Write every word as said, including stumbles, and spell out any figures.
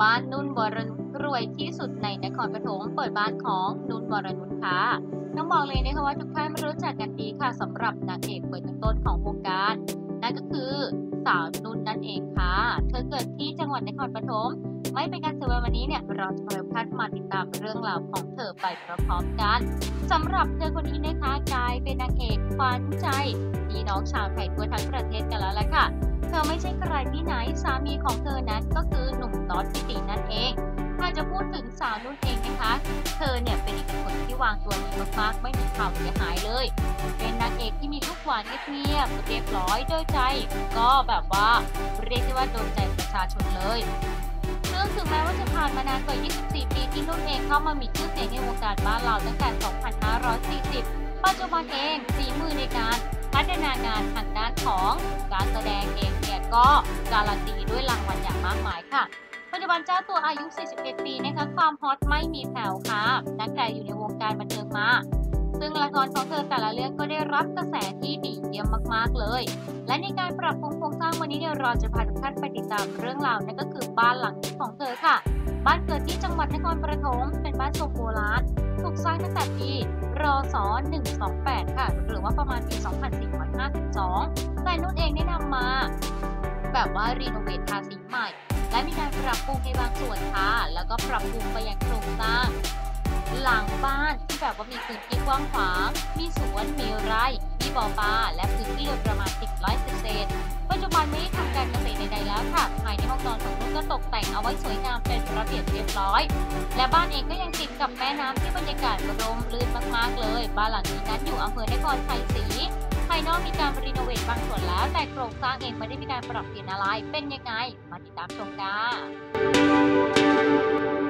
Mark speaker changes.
Speaker 1: บ้านนุ่นวรนุชรวยที่สุดในนครปฐมเปิดบ้านของนุ่นวรนุชค่ะต้องบอกเลยนะคะว่าทุกท่านรู้จักกันดีค่ะสำหรับนางเอกเบอร์ต้นๆของวงการนั่นก็คือสาวนุ่นนั่นเองค่ะเธอเกิดที่จังหวัดนครปฐมไม่เป็นการเสียเวลาวันนี้เนี่ยเราจะพาทุกท่านมาติดตามเรื่องราวของเธอไปพร้อมๆกันสำหรับเธอคนนี้นะคะกลายเป็นนางเอกขวัญใจพี่น้องชาวไทยทั่วทั้งประเทศกันแล้วแหละค่ะเธอไม่ใช่ใครที่ไหนสามีของเธอนั้นก็คือหนุ่มต๊อดปิตินั่นเองถ้าจะพูดถึงสาวนุ่นเองนะคะเธอเนี่ยเป็นอีกคนที่วางตัวดีมากๆไม่มีข่าวเสียหายเลยเป็นนางเอกที่มีลูกหวานเงียบๆเรียบร้อยโดยใจก็แบบว่าเรียกได้ว่าโดนใจประชาชนเลยซึ่งถึงแม้ว่าจะผ่านมานานกว่ายี่สิบสี่ปีที่นุ่นเองเข้ามามีชื่อเสียงในวงการบ้านเราตั้งแต่สองพันห้าร้อยสี่สิบปัจจุบันเองฝีมือในการพัฒนางานทางด้านของการแสดงเองเนี่ยก็การันตีด้วยรางวัลอย่างมากมายค่ะปัจจุบันเจ้าตัวอายุสี่สิบเอ็ดปีนะคะความฮอตไม่มีแผ่วค่ะตั้งแต่อยู่ในวงการบันเทิงมาซึ่งละครของเธอแต่ละเรื่องก็ได้รับกระแสที่ดีเยี่ยมมากๆเลยและในการปรับปรุงโครงสร้างวันนี้เนี่ยเราจะพาทุกท่านไปติดตามเรื่องราวนั่นก็คือบ้านหลังนี้ของเธอค่ะบ้านเกิดที่จังหวัดนครปฐมเป็นบ้านทรงโบราณถูกสร้างตั้งแต่ปีรศหนึ่งสองแปดค่ะหรือว่าประมาณปีสองพันสี่ร้อยห้าสิบสองแต่นุ่นเองได้นำมาแบบว่ารีโนเวททาสีใหม่และมีการปรับปรุงในบางส่วนค่ะแล้วก็ปรับปรุงไปยังโครงสร้างหลังบ้านที่แบบว่ามีพื้นที่กว้างขวางมีสวนมีไร่มีบ่อปลาและพื้นที่ประมาณสิบไร่เศษปัจจุบันไม่ได้ทำการเกษตรใดๆแล้วค่ะภายในห้องนอนของนุ่นก็ตกแต่งเอาไว้สวยงามเป็นระเบียบเรียบร้อยและบ้านเองก็ยังติดกับแม่น้ำที่บรรยากาศร่มรื่นมากๆเลยบ้านหลังนี้นั้นอยู่อำเภอนครชัยศรีภายนอกมีการรีโนเวทบางส่วนแล้วแต่โครงสร้างเองไม่ได้มีการปรับเปลี่ยนอะไรเป็นยังไงมาติดตามชมกัน